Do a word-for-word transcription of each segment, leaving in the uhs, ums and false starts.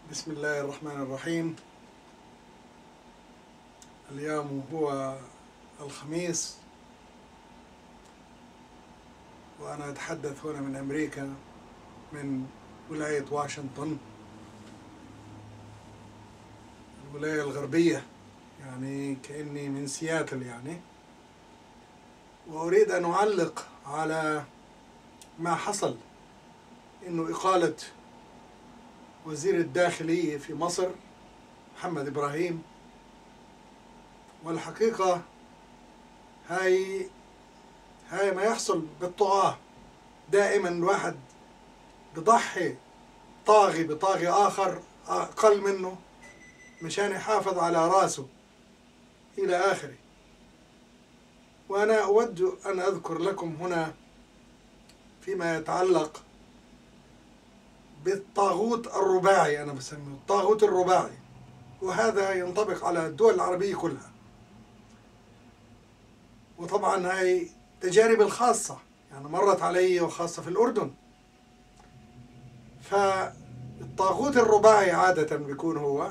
بسم الله الرحمن الرحيم. اليوم هو الخميس، وأنا أتحدث هنا من أمريكا، من ولاية واشنطن، الولاية الغربية، يعني كأني من سياتل يعني. وأريد أن أعلق على ما حصل، إنه إقالة وزير الداخلية في مصر محمد إبراهيم. والحقيقة هاي هاي ما يحصل بالطغاة. دائما الواحد بضحي طاغي بطاغي آخر أقل منه مشان يحافظ على راسه إلى آخره. وأنا أود أن أذكر لكم هنا فيما يتعلق بالطاغوت الرباعي، أنا بسميه الطاغوت الرباعي، وهذا ينطبق على الدول العربية كلها. وطبعا هاي تجارب الخاصة يعني مرت علي، وخاصة في الأردن. فالطاغوت الرباعي عادة بيكون هو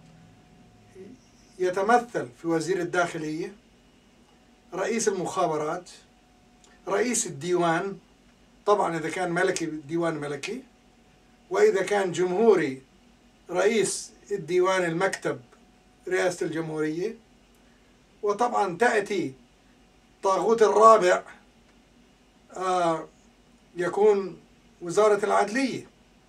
يتمثل في وزير الداخلية، رئيس المخابرات، رئيس الديوان، طبعا إذا كان ملكي ديوان ملكي، وإذا كان جمهوري رئيس الديوان المكتب رئاسة الجمهورية. وطبعا تأتي الطاغوت الرابع آه يكون وزارة العدلية،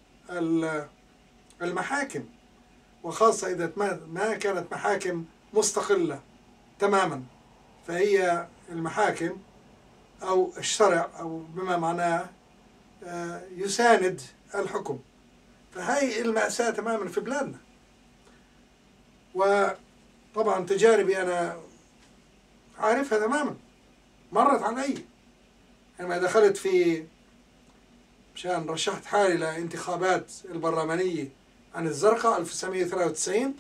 المحاكم، وخاصة إذا ما كانت محاكم مستقلة تماما، فهي المحاكم أو الشرع أو بما معناه آه يساند الحكم. فهي المأساة تماما في بلادنا. وطبعا تجاربي أنا عارفها تماما، مرت علي لما دخلت في مشان رشحت حالي لانتخابات البرلمانية عن الزرقاء ألف وتسعمية وثلاثة وتسعين.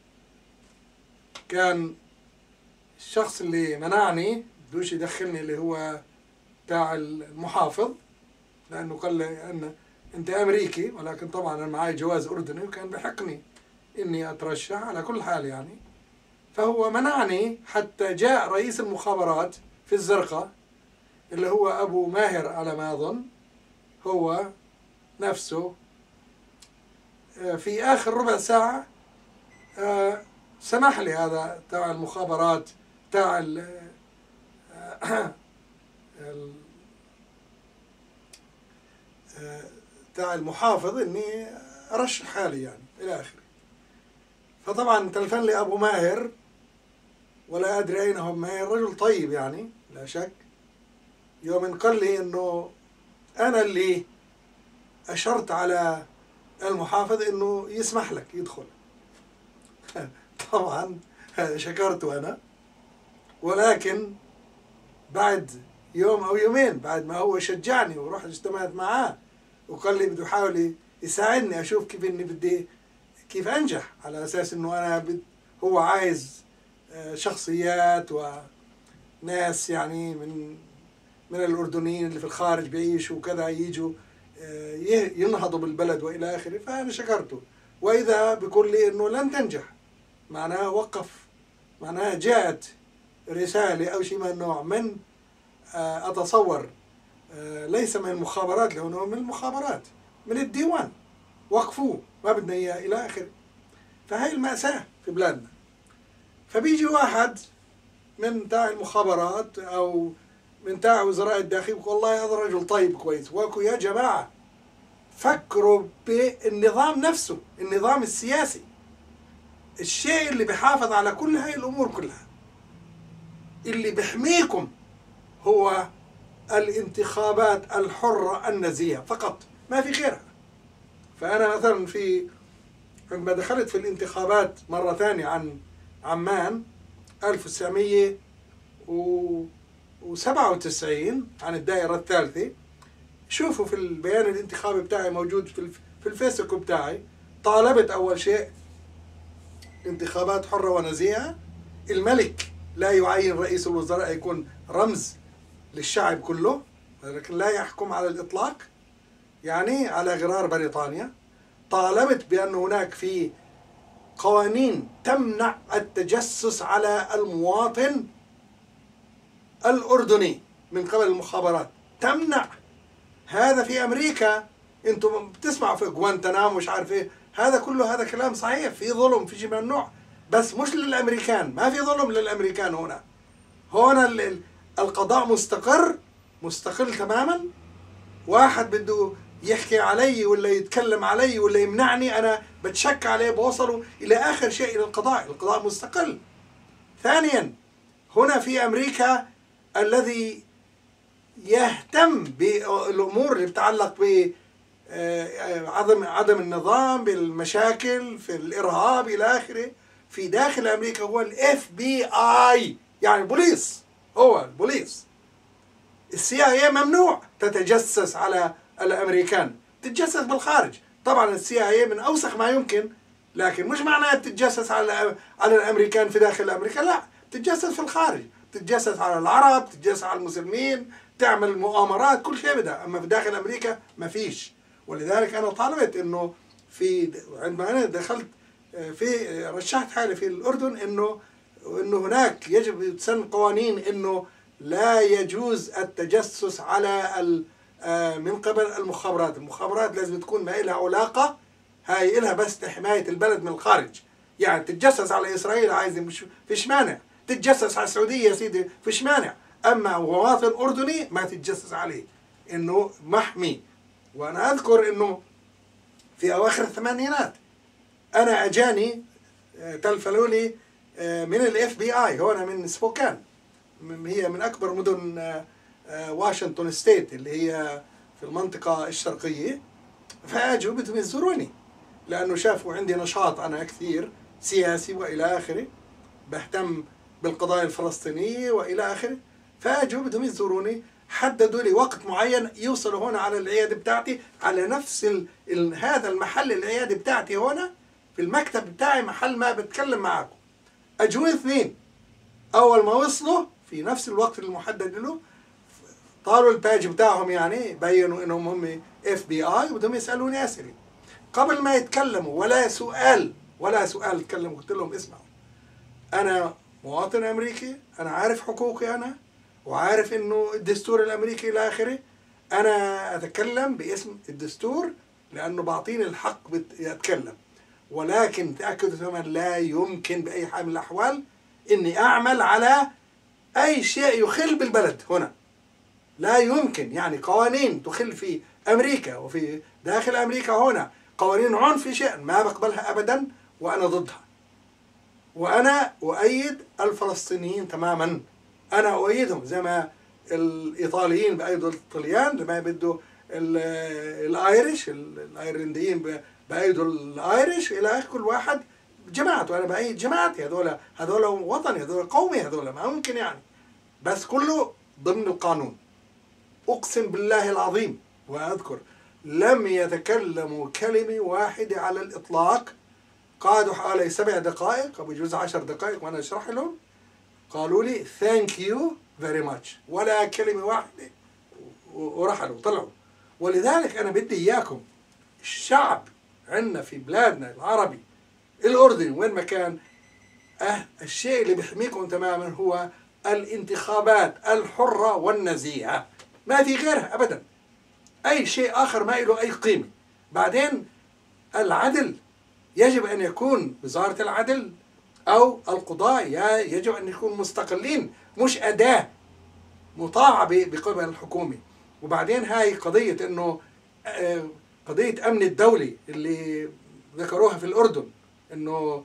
كان الشخص اللي منعني بدوش يدخلني اللي هو بتاع المحافظ، لأنه قال لي أن أنت أمريكي، ولكن طبعا أنا معي جواز أردني وكان بحقني إني أترشح على كل حال يعني. فهو منعني حتى جاء رئيس المخابرات في الزرقاء اللي هو أبو ماهر على ما أظن، هو نفسه في آخر ربع ساعة سمح لي هذا تاع المخابرات تاع تاع المحافظ إني أرشح حالي يعني إلى آخره. فطبعا تلفن لي أبو ماهر، ولا أدري أين هو ماهر، رجل طيب يعني لا شك. يوم قال لي إنه أنا اللي أشرت على المحافظ إنه يسمح لك يدخل. طبعا شكرته أنا، ولكن بعد يوم أو يومين بعد ما هو شجعني ورحت اجتمعت معاه وقال لي بده يحاول يساعدني أشوف كيف إني بدي كيف أنجح، على أساس إنه أنا بد هو عايز شخصيات وناس يعني من من الأردنيين اللي في الخارج بيعيشوا وكذا ييجوا ينهضوا بالبلد وإلى آخره. فأنا شكرته، وإذا بيقول لي إنه لن تنجح، معناها وقف، معناها جاءت رسالة أو شيء من النوع من أتصور ليس من المخابرات، لأنه من المخابرات من الديوان، وقفوه ما بدنا إياه إلى آخره. فهي المأساة في بلادنا. فبيجي واحد من تاع المخابرات أو من تاع وزراء الداخلية بيقول والله هذا رجل طيب كويس. واكو يا جماعة فكروا بالنظام نفسه، النظام السياسي، الشيء اللي بيحافظ على كل هاي الأمور كلها، اللي بيحميكم هو الانتخابات الحرة النزيهة فقط، ما في غيرها. فأنا مثلا في عندما دخلت في الانتخابات مرة ثانية عن عمان ألف وتسعمية وسبعة وتسعين عن الدائرة الثالثة، شوفوا في البيان الانتخابي بتاعي موجود في في الفيسبوك بتاعي، طالبت أول شيء انتخابات حرة ونزيهة، الملك لا يعين رئيس الوزراء، يكون رمز للشعب كله، لكن لا يحكم على الإطلاق، يعني على غرار بريطانيا. طالبت بأن هناك في قوانين تمنع التجسس على المواطن الأردني من قبل المخابرات، تمنع. هذا في أمريكا أنتم بتسمعوا في غوانتنامو مش عارف إيه، هذا كله هذا كلام صحيح، في ظلم في شيء من النوع، بس مش للأمريكان، ما في ظلم للأمريكان هنا. هنا القضاء مستقر، مستقل تماما. واحد بده يحكي علي ولا يتكلم علي ولا يمنعني، أنا بتشك عليه بوصله إلى آخر شيء إلى القضاء. القضاء مستقل. ثانيا، هنا في أمريكا الذي يهتم بالأمور اللي بتتعلق بعدم عدم النظام، بالمشاكل، في الإرهاب إلى آخره، في داخل أمريكا هو الاف بي اي، يعني البوليس، هو البوليس. السي اي اي ممنوع تتجسس على الأمريكان، تتجسس بالخارج. طبعا السي اي اي من أوسخ ما يمكن، لكن مش معناه تتجسس على على الأمريكان في داخل أمريكا، لا، تتجسس في الخارج، تتجسس على العرب، تتجسس على المسلمين، تعمل مؤامرات، كل شيء بدها. أما في داخل أمريكا ما فيش. ولذلك أنا طالبت إنه في عندما أنا دخلت في رشحت حالي في الأردن إنه إنه هناك يجب تسن قوانين إنه لا يجوز التجسس على من قبل المخابرات. المخابرات لازم تكون ما لها علاقة، هاي إلها بس لحماية البلد من الخارج. يعني تتجسس على إسرائيل عايز، مش فيش مانع، تتجسس على السعودية يا سيدي فيش مانع، أما مواطن أردني ما تتجسس عليه، إنه محمي. وأنا أذكر إنه في أواخر الثمانينات أنا أجاني تلفلوا لي من الاف بي اي هنا من سبوكان، هي من أكبر مدن واشنطن ستيت اللي هي في المنطقة الشرقية. فأجوا بدهم يزوروني لأنه شافوا عندي نشاط أنا كثير سياسي وإلى آخره، بهتم بالقضايا الفلسطينية وإلى آخره. فأجوا بدهم يزوروني، حددوا لي وقت معين يوصلوا هنا على العيادة بتاعتي، على نفس ال ال هذا المحل، العيادة بتاعتي هنا في المكتب بتاعي، محل ما بتكلم معاكم. أجوا اثنين، أول ما وصلوا في نفس الوقت المحدد له طالوا الباج بتاعهم، يعني بينوا إنهم هم اف بي اي وبدهم يسألوني أسئلة. قبل ما يتكلموا ولا سؤال ولا سؤال تكلموا، قلت لهم اسمعوا، أنا مواطن أمريكي، أنا عارف حقوقي أنا، وعارف إنه الدستور الأمريكي إلى آخره. أنا أتكلم باسم الدستور لأنه بعطيني الحق أتكلم، ولكن تأكدوا تماما لا يمكن بأي حال من الأحوال إني أعمل على أي شيء يخل بالبلد هنا. لا يمكن، يعني قوانين تخل في أمريكا وفي داخل أمريكا هنا، قوانين عنف في شيء ما بقبلها أبدا، وأنا ضدها. وأنا أؤيد الفلسطينيين تماما، أنا أؤيدهم زي ما الإيطاليين بأيدوا الطليان، لما بدوا الآيرش الأيرلنديين بأيدوا الآيرش إلى آخر، كل واحد جماعته. أنا بأيد جماعتي، هذول هذول وطني، هذول قومي، هذول ما ممكن يعني، بس كله ضمن القانون. أقسم بالله العظيم وأذكر لم يتكلموا كلمة واحدة على الإطلاق. قعدوا حوالي سبع دقائق أو بجوز عشر دقائق وأنا أشرح لهم، قالوا لي thank you very much، ولا كلمة واحدة، ورحلوا وطلعوا. ولذلك أنا بدي إياكم، الشعب عندنا في بلادنا العربي الأردني وين ما كان، أه الشيء اللي بيحميكم تماما هو الانتخابات الحرة والنزيهة، ما في غيرها أبدا. أي شيء آخر ما له أي قيمة. بعدين العدل يجب أن يكون وزارة العدل أو القضاء يجب أن يكونوا مستقلين، مش أداة مطاعة بقبل الحكومة. وبعدين هاي قضية إنه قضية أمن الدولي اللي ذكروها في الأردن، إنه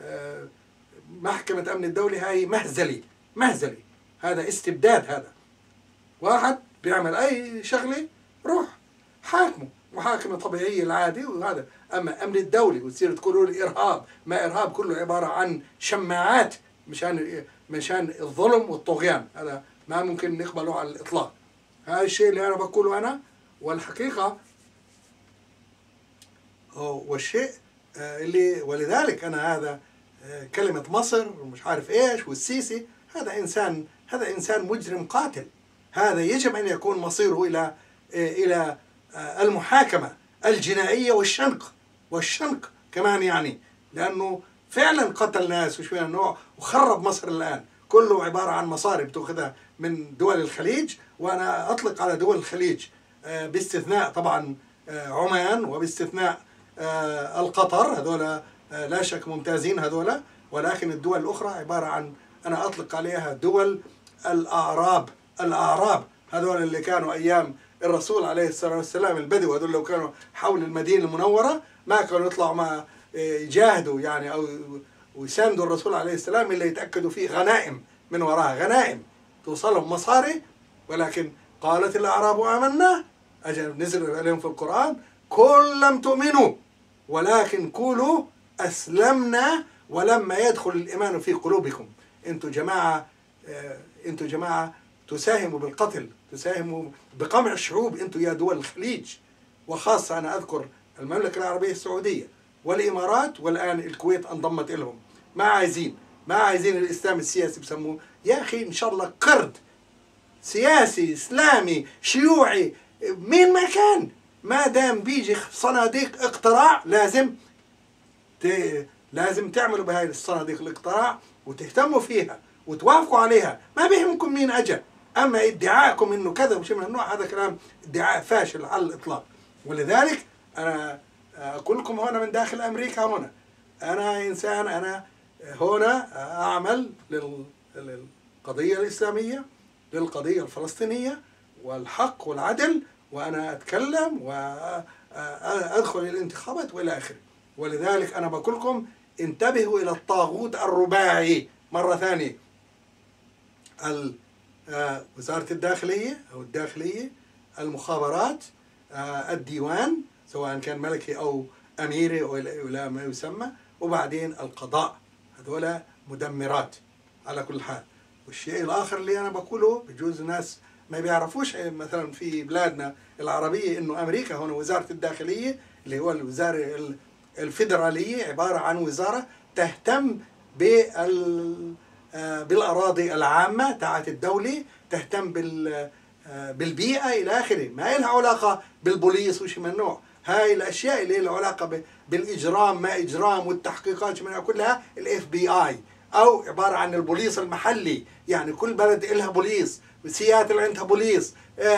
محكمة أمن الدولي هاي مهزلي مهزلي، هذا استبداد. هذا واحد بيعمل أي شغلة روح حاكمه محاكمة طبيعية العادي وهذا. أما أمن الدولي وتصير تقولوا لي إرهاب، ما إرهاب، كله عبارة عن شماعات مشان مشان الظلم والطغيان، هذا ما ممكن نقبله على الإطلاق. هذا الشيء اللي أنا بقوله أنا. والحقيقة والشيء اللي ولذلك أنا هذا كلمة مصر ومش عارف إيش والسيسي، هذا إنسان هذا إنسان مجرم قاتل. هذا يجب أن يكون مصيره إلى إلى المحاكمة الجنائية والشنق. والشنق كمان يعني، لأنه فعلا قتل ناس وشو من النوع وخرب مصر الآن. كله عبارة عن مصاري بتأخذها من دول الخليج، وأنا أطلق على دول الخليج باستثناء طبعا عمان وباستثناء القطر، هذولا لا شك ممتازين هذولا، ولكن الدول الأخرى عبارة عن أنا أطلق عليها دول الأعراب. الأعراب هذول اللي كانوا أيام الرسول عليه الصلاة والسلام، البدو هذول لو كانوا حول المدينة المنورة ما كانوا يطلعوا ما يجاهدوا يعني أو ويساندوا الرسول عليه السلام إلا يتأكدوا فيه غنائم من وراها، غنائم توصلهم مصاري. ولكن قالت الأعراب آمنا، أجل نزل عليهم في القرآن كل لم تؤمنوا ولكن قولوا أسلمنا ولما يدخل الإيمان في قلوبكم. أنتوا جماعة أنتوا جماعة تساهموا بالقتل، تساهموا بقمع الشعوب، أنتوا يا دول الخليج، وخاصة أنا أذكر المملكة العربية السعودية والإمارات، والآن الكويت انضمت لهم. ما عايزين ما عايزين الإسلام السياسي بسموه، يا أخي إن شاء الله قرد سياسي إسلامي شيوعي مين ما كان، ما دام بيجي صناديق اقتراع لازم ت... لازم تعملوا بهاي الصناديق الاقتراع وتهتموا فيها وتوافقوا عليها، ما بيهمكم مين أجا. أما ادعاءكم إنه كذا وشيء من النوع هذا كلام ادعاء فاشل على الإطلاق. ولذلك أنا أقول لكم هنا من داخل أمريكا، هنا أنا إنسان، أنا هنا أعمل للقضية الإسلامية، للقضية الفلسطينية والحق والعدل، وأنا أتكلم وأدخل الانتخابات وإلى آخره. ولذلك أنا بقول لكم انتبهوا إلى الطاغوت الرباعي مرة ثانية، وزارة الداخلية أو الداخلية، المخابرات، الديوان سواء كان ملكي أو أميري أو إلى ما يسمى، وبعدين القضاء، هذولا مدمرات على كل حال. والشيء الآخر اللي أنا بقوله بجوز الناس ما بيعرفوش مثلا في بلادنا العربية إنه أمريكا هنا وزارة الداخلية اللي هو الوزارة الفيدرالية عبارة عن وزارة تهتم بال بالأراضي العامة تاعت الدولة، تهتم بال بالبيئة إلى آخره، ما لها علاقة بالبوليس وشي من النوع. هاي الأشياء اللي لها علاقة بالإجرام ما إجرام والتحقيقات منها كلها الاف بي آي، أو عبارة عن البوليس المحلي. يعني كل بلد إلها بوليس، سياتل عندها بوليس،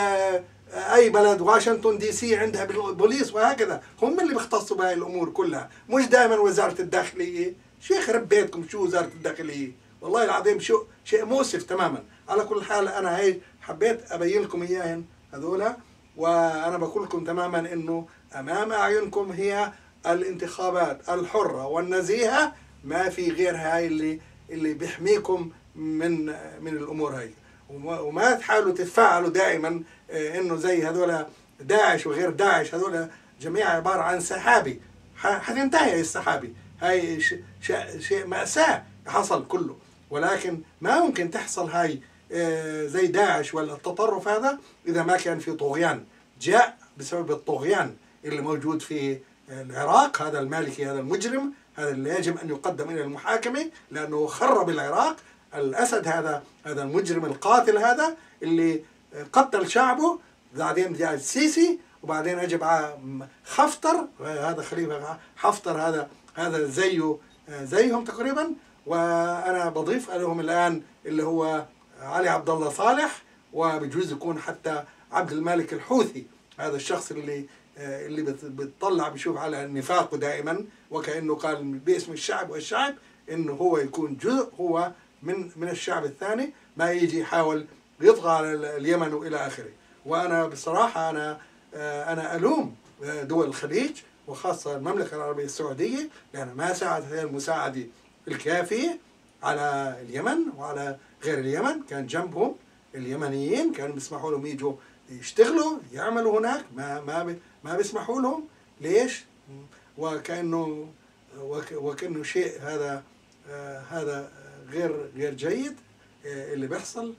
أي بلد واشنطن دي سي عندها بوليس، وهكذا. هم اللي بيختصوا بهاي الأمور كلها، مش دائما وزارة الداخلية. شو يخرب بيتكم شو وزارة الداخلية، والله العظيم شو شيء مؤسف تماما. على كل حال أنا هاي حبيت أبين لكم إياهن هذولا، وأنا بقول لكم تماما إنه أمام أعينكم هي الانتخابات الحرة والنزيهة، ما في غير هاي اللي اللي بيحميكم من من الأمور هاي. وما تحاولوا تتفاعلوا دائما إنه زي هذولا داعش وغير داعش، هذولا جميع عبارة عن سحابي، حتنتهي السحابي. هاي شيء شيء مأساة حصل كله، ولكن ما ممكن تحصل هاي زي داعش ولا التطرف هذا إذا ما كان في طغيان جاء بسبب الطغيان اللي موجود في العراق. هذا المالكي، هذا المجرم، هذا اللي يجب أن يقدم إلى المحاكمة لأنه خرب العراق. الأسد هذا هذا المجرم القاتل هذا اللي قتل شعبه، بعدين جاء السيسي، وبعدين أجب خفتر، هذا خليفة حفتر، هذا هذا زيه زيهم تقريبا. وأنا بضيف لهم الآن اللي هو علي عبد الله صالح، وبجوز يكون حتى عبد الملك الحوثي، هذا الشخص اللي اللي بتطلع بيشوف على نفاقه دائما، وكأنه قال باسم الشعب والشعب انه هو يكون جزء هو من من الشعب الثاني، ما يجي يحاول يطغى على اليمن والى اخره. وانا بصراحه انا انا الوم دول الخليج وخاصه المملكه العربيه السعوديه لانها ما ساعدت هذه المساعده الكافيه على اليمن وعلى غير اليمن. كان جنبهم اليمنيين كانوا بيسمحوا لهم يجوا يشتغلوا يعملوا هناك، ما ما ما بيسمحوا لهم. ليش؟ وكأنه وكأنه شيء هذا آه هذا غير غير جيد آه اللي بيحصل.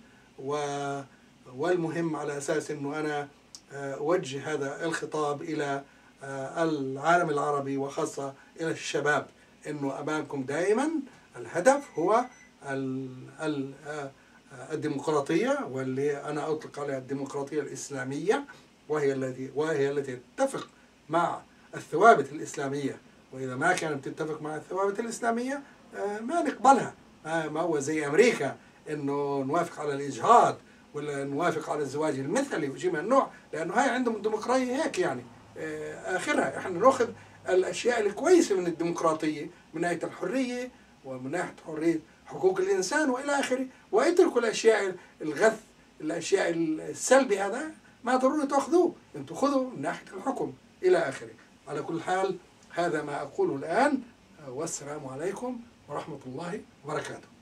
والمهم على أساس إنه أنا آه أوجه هذا الخطاب إلى آه العالم العربي وخاصة إلى الشباب، إنه أمامكم دائما الهدف هو ال ال آه الديمقراطية، واللي أنا أطلق عليها الديمقراطية الإسلامية، وهي التي وهي التي تتفق مع الثوابت الإسلامية، وإذا ما كانت تتفق مع الثوابت الإسلامية ما نقبلها. ما هو زي أمريكا إنه نوافق على الإجهاض ولا نوافق على الزواج المثلي وشيء من النوع، لأنه هاي عندهم الديمقراطية هيك يعني آخرها. إحنا نأخذ الأشياء الكويسة من الديمقراطية من ناحية الحرية ومن ناحية حرية حقوق الإنسان وإلى آخره، واتركوا الأشياء الغث، الأشياء السلبي هذا ما ضروري تأخذوه، أنتم خذوا من ناحية الحكم إلى آخره. على كل حال هذا ما أقوله الآن، والسلام عليكم ورحمة الله وبركاته.